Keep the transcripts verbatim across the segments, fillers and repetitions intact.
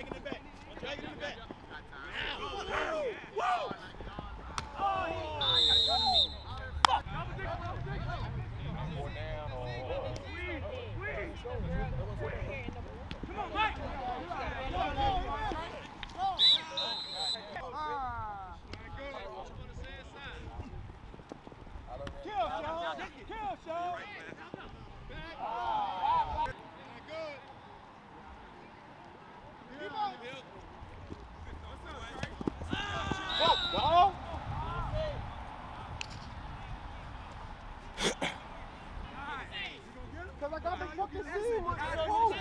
Drag it in the back. Drag it in the back. Whoa! Oh, he got me. Fuck! Four down or what? Come on, Mike! Kill, Sean! Kill, Sean! Go! Because I got the fucking seat. What's going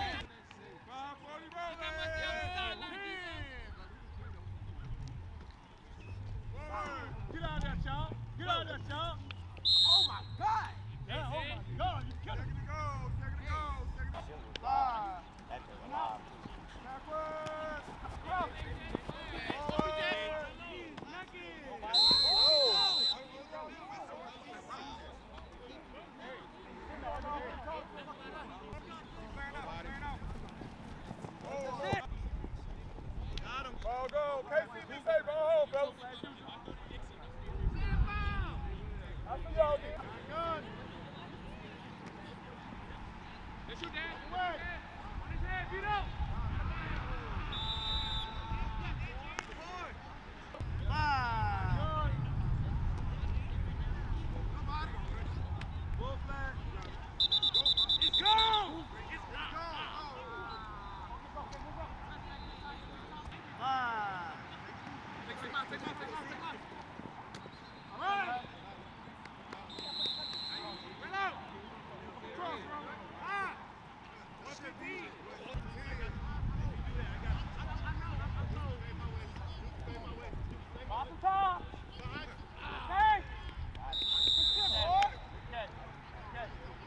Get out of there, Sean. Get out of there, Sean. Oh, my God. Yeah, oh, my God. You killed him. Second to go. Second to go. Second to go. Five. That's a lot. Backwards. Forward. Ball go. K C B safe. Ball home, fellas. I see y'all, dude. Good. Let's shoot that. Away. On his head, beat up. Five. Full flag. It's gone. Five. Take him out, take him out, take him out, take him out. All right. Run out. Cross, Roman. Ah. one fifteen. Off the top. Hey. Good, boy. Good. Good.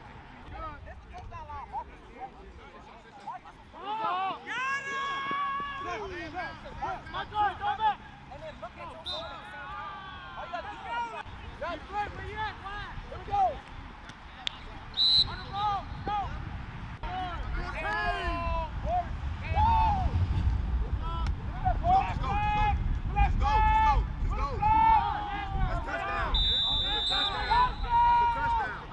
Oh. Got him. My God, go back. And then look at your phone. All you got to do is Hey, Fred, where you at? Why? Here we go. On the ball. Go. Hey. Let's go. Let's go. Let's go. Let's go. That's touchdown. That's a touchdown. That's a touchdown.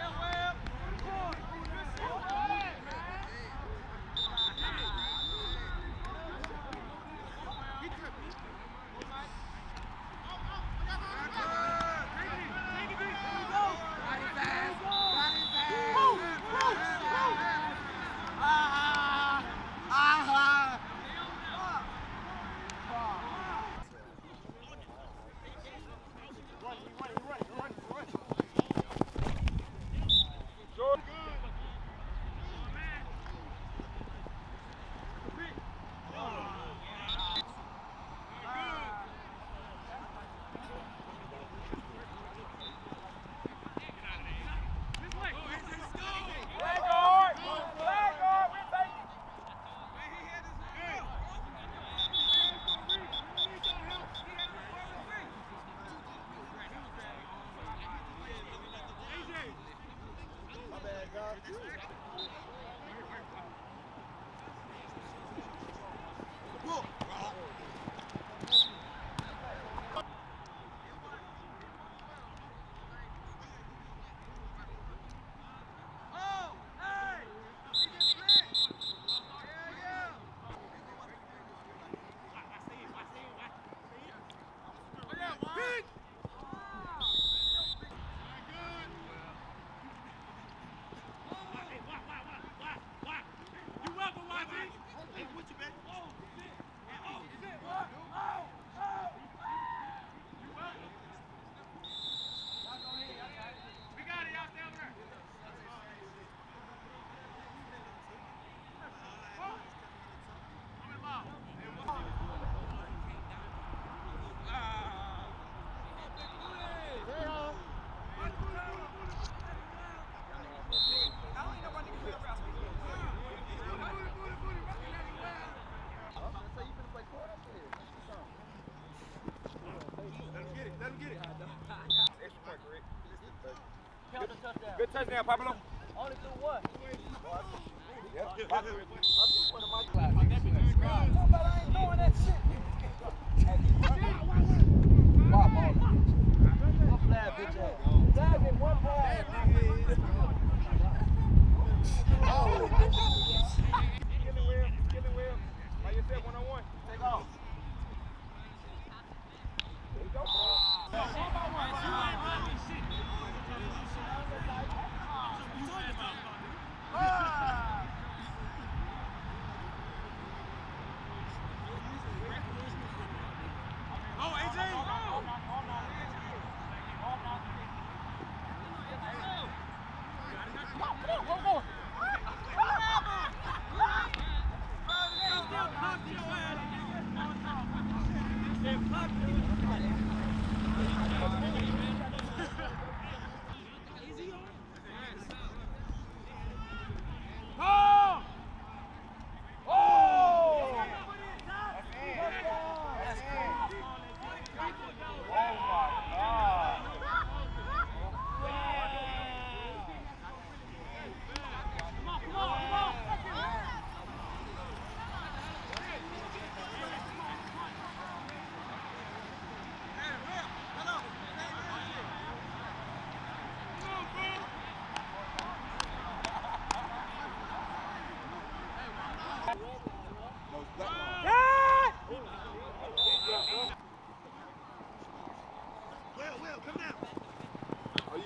Good touchdown, Pablo. Only through what? Yep. I'm just one of my classes.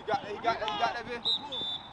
got, he got, he got that, Vin?